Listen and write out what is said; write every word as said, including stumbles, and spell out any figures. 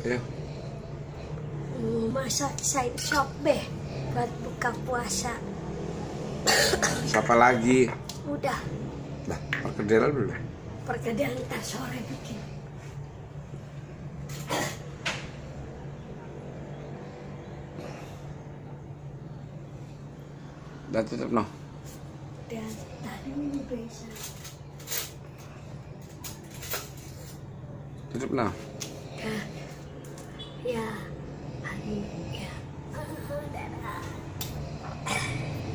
Ya. Masak sayur sop deh buat buka puasa. Siapa lagi? Udah. Nah, perkedel belum? Perkedel ntar sore bikin. Dan tutup no. Dan tadi ini bisa. Tutup no. Ya. Ya. Hari ya. Ah, dadah.